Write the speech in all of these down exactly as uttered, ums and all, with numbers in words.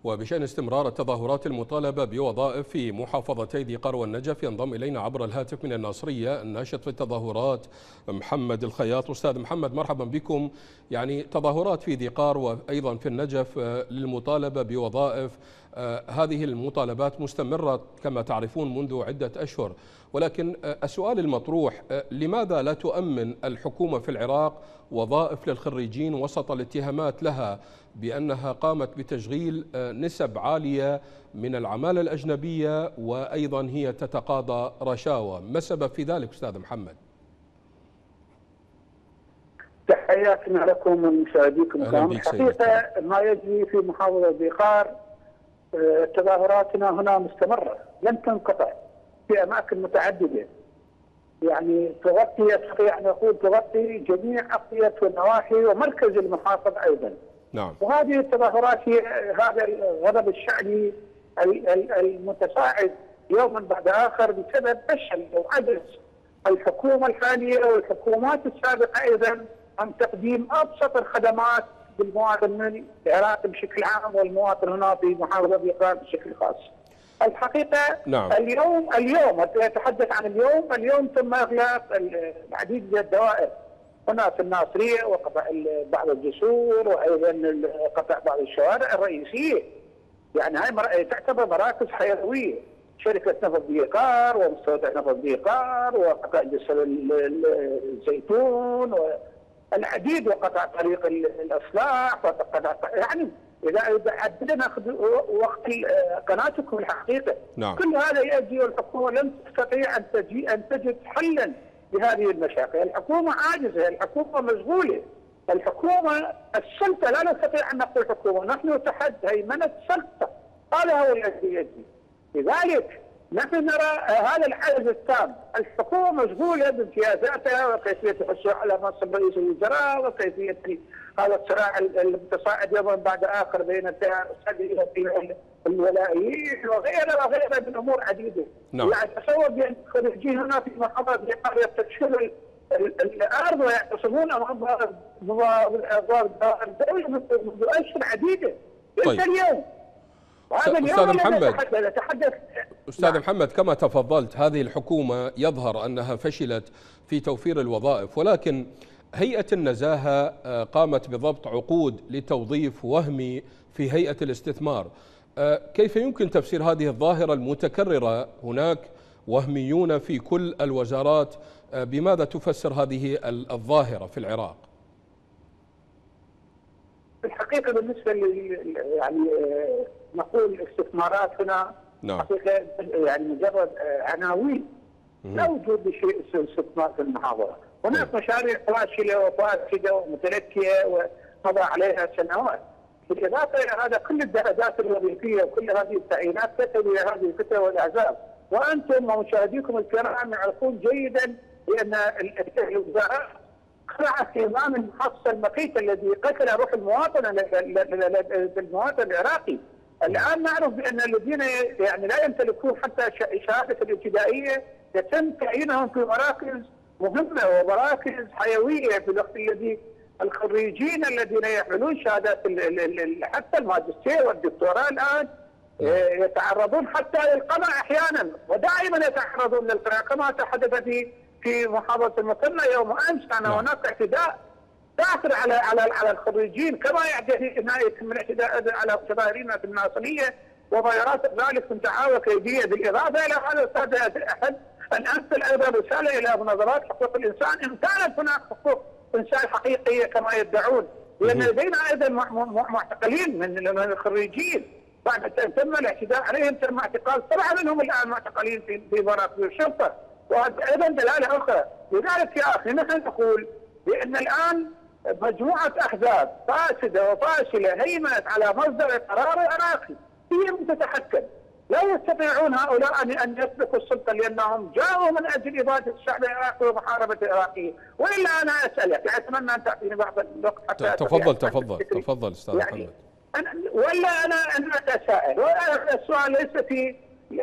وبشأن استمرار التظاهرات المطالبة بوظائف في محافظتي ذي قار والنجف، ينضم إلينا عبر الهاتف من الناصرية الناشط في التظاهرات محمد الخياط. أستاذ محمد، مرحبا بكم. يعني تظاهرات في ذي قار وأيضا في النجف للمطالبة بوظائف، هذه المطالبات مستمرة كما تعرفون منذ عدة أشهر، ولكن السؤال المطروح: لماذا لا تؤمن الحكومة في العراق وظائف للخريجين وسط الاتهامات لها بأنها قامت بتشغيل نسب عالية من العمالة الأجنبية وأيضا هي تتقاضى رشاوى؟ ما السبب في ذلك أستاذ محمد؟ تحياتنا لكم ومشاهديكم الكرام. الحقيقة ما يجري في محافظة ذي قار تظاهراتنا هنا مستمرة لن تنقطع في أماكن متعددة، يعني تغطي، استطيع أن أقول تغطي جميع أقضية والنواحي ومركز المحافظة أيضا. نعم. وهذه التظاهرات هي هذا الغضب الشعبي المتصاعد يوما بعد آخر بسبب فشل وعجز الحكومة الحالية والحكومات السابقة أيضا عن تقديم أبسط الخدمات للمواطن العراقي بشكل عام والمواطن هنا في محافظة ذي قار بشكل خاص. الحقيقة نعم. اليوم اليوم أتحدث عن اليوم اليوم تم إغلاق العديد من الدوائر هنا في الناصرية وقطع بعض الجسور وأيضا قطع بعض الشوارع الرئيسية، يعني هاي تعتبر مراكز حيوية، شركة نفط ذي قار ومستودع نفط ذي قار وقطع جسر الزيتون والعديد وقطع طريق الإصلاح وقطع، يعني إذا عدنا ناخذ وقت قناتكم الحقيقة. نعم. كل هذا يؤدي الحكومة لن تستطيع أن تجي أن تجد حلا لهذه المشاكل، الحكومة عاجزة، الحكومة مشغولة، الحكومة السلطة لا نستطيع أن نقول حكومة، نحن تحت هيمنة السلطة، هذا هو الذي يجري. لذلك نحن نرى هذا العجز التام، الحكومة مشغولة بامتيازاتها وكيفية الحصول على منصب رئيس الوزراء وكيفية هذا الصراع المتصاعد يوما بعد آخر بين الولائيين وغيرها وغيرها من أمور عديدة. نعم. يعني تصور بأن الخريجين هنا في محافظة ذي قار يفتشون الأرض ويعتصمون أمام أبواب الدولة منذ أشهر عديدة. طيب. اليوم أستاذ محمد نتحدث أستاذ نعم. محمد، كما تفضلت هذه الحكومة يظهر أنها فشلت في توفير الوظائف، ولكن هيئة النزاهة قامت بضبط عقود لتوظيف وهمي في هيئة الاستثمار. كيف يمكن تفسير هذه الظاهرة المتكررة؟ هناك وهميون في كل الوزارات، بماذا تفسر هذه الظاهرة في العراق؟ الحقيقة بالنسبة يعني نقول استثمارات هنا، نعم. حقيقة يعني مجرد عناوين، لا وجود لشيء استثمار في المحافظة. هناك مشاريع فاشلة وفاسدة ومتلكية ومضى عليها سنوات، بالإضافة إلى هذا كل الدرجات الوظيفية وكل هذه التعيينات تتبع إلى هذه الفتن والأحزاب، وأنتم ومشاهديكم الكرام يعرفون جيدا بأن الوزارات خلعت إمام المحافظ المقيت الذي قتل روح المواطن المواطن العراقي. الآن نعرف بأن الذين يعني لا يمتلكون حتى شهادة الابتدائية يتم تعيينهم في مراكز مهمة ومراكز حيوية في الوقت الذي الخريجين الذين يحملون شهادات حتى الماجستير والدكتوراه الآن يتعرضون حتى للقمع أحيانا، ودائما يتعرضون للقمع كما تحدث في في محافظة المثنى يوم أمس كان هناك اعتداء داخل على على على الخريجين، كما يتم الاعتداء على متظاهرين في الناصرية وغيرات ذلك من تعاون كيدية. بالإضافة إلى هذا أستاذ أحد أن أرسل أيضا رسالة إلى منظمات حقوق الإنسان إن كانت هناك حقوق إنسان حقيقية كما يدعون، لأن لدينا أيضا معتقلين من الخريجين بعد أن تم الاعتداء عليهم تم اعتقال سبعة منهم الآن معتقلين في في مراكز الشرطة، وهذا أيضا دلالة أخرى. لذلك يا أخي نحن نقول بأن الآن مجموعة أحزاب فاسدة وفاشلة هيمنت على مصدر القرار العراقي، هي من تتحكم، لا يستطيعون هؤلاء أن يسلكوا السلطة لأنهم جاءوا من أجل إبادة الشعب العراقي ومحاربة العراقيين. وإلا أنا أسألك، أتمنى أن تعطيني بعض الوقت حتى تفضل تفضل تفضل أستاذ يعني محمد. ولا أنا أنا أتساءل، والسؤال ليس في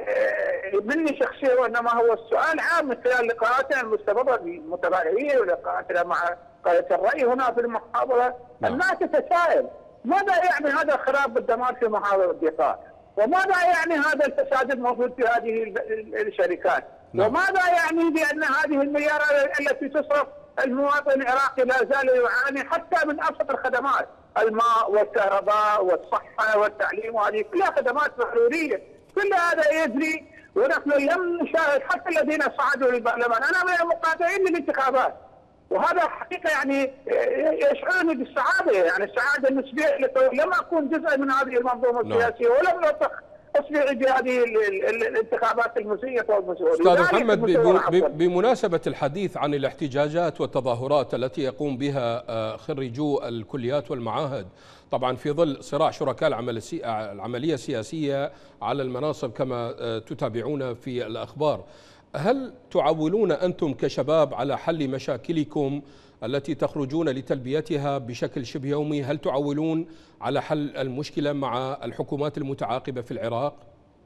مني شخصيا وإنما هو السؤال عام من خلال لقاءاتنا المستمرة بالمتابعين ولقاءاتنا مع قادة الرأي هنا في المحافظة. الناس تتساءل ماذا يعني هذا الخراب والدمار في محافظة دقار؟ وماذا يعني هذا الفساد الموجود في هذه الشركات؟ نعم. وماذا يعني بأن هذه المليارات التي تصرف المواطن العراقي لا زال يعاني حتى من أبسط الخدمات، الماء والكهرباء والصحة والتعليم، وهذه كلها خدمات ضرورية. كل هذا يجري ونحن لم نشاهد حتى الذين صعدوا للبرلمان. أنا من المقاطعين للانتخابات، وهذا حقيقة يعني يشعرني بالسعادة، يعني السعادة النسبية لم أكون جزءا من هذه المنظومة السياسية ولم أطخ أصبعي بهذه الانتخابات المزيفة والمسؤولية. أستاذ محمد، بمناسبة الحديث عن الاحتجاجات والتظاهرات التي يقوم بها خريجو الكليات والمعاهد، طبعا في ظل صراع شركاء العملية السياسية على المناصب كما تتابعون في الأخبار، هل تعولون أنتم كشباب على حل مشاكلكم التي تخرجون لتلبيتها بشكل شبه يومي؟ هل تعولون على حل المشكلة مع الحكومات المتعاقبة في العراق؟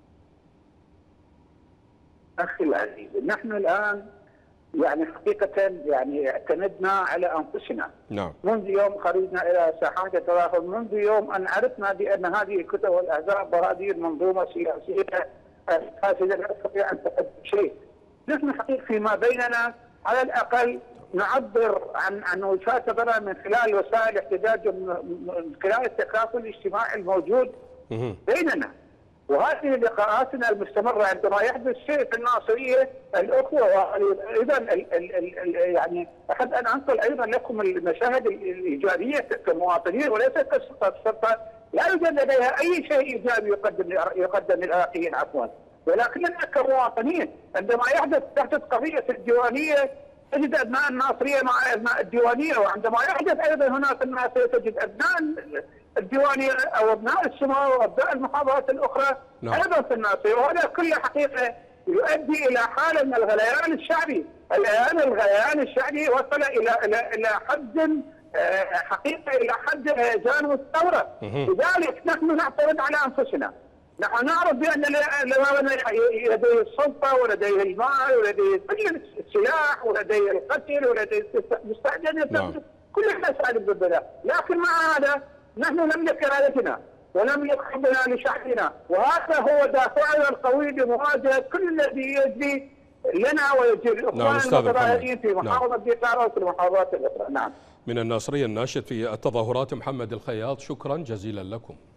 أخي العزيز، نحن الآن يعني حقيقة يعني اعتمدنا على أنفسنا. نعم. منذ يوم خرجنا إلى ساحات التظاهر، منذ يوم أن عرفنا بأن هذه الكتل والأحزاب وهذه المنظومة السياسية فاسدة لا تستطيع أن تقدم شيء. نحن حقيقة فيما بيننا على الأقل نعبر عن عن وجهات نظرنا من خلال وسائل الاحتجاج ومن خلال التكافل الاجتماعي الموجود بيننا. وهذه لقاءاتنا المستمره عندما يحدث شيء في الناصريه الاخوه، اذا يعني احب ان انقل ايضا لكم المشاهد الايجابيه كمواطنين وليس كسلطه. السلطه لا يوجد لديها اي شيء ايجابي يقدم يقدم للعراقيين عفوا، ولكننا كمواطنين عندما يحدث تحدث قضيه الديوانيه تجد ابناء الناصريه مع ابناء الديوانيه، وعندما يحدث ايضا هناك الناصريه تجد ابناء الديوانيه او ابناء السمو وابناء المحافظات الاخرى نعم. ايضا في الناصريه، وهذا كله حقيقه يؤدي الى حاله من الغليان الشعبي، الان الغليان الشعبي وصل الى الى الى حد حقيقه الى حد هيجان الثوره، لذلك نحن نعترض على انفسنا. نحن نعرف بان لديه السلطه ولديه المال ولديه كل السلاح ولديه القتل ولديه المستعجل نعم. كل المسائل ضدنا، لكن مع هذا نحن نملك ارادتنا ونملك حبنا لشعبنا، وهذا هو دافعنا القوي لمواجهه كل الذي يجري لنا ويجري الاخوان المتظاهرين في محافظه دقار وفي المحافظات الاخرى. نعم. من الناصريه الناشط في التظاهرات محمد الخياط، شكرا جزيلا لكم.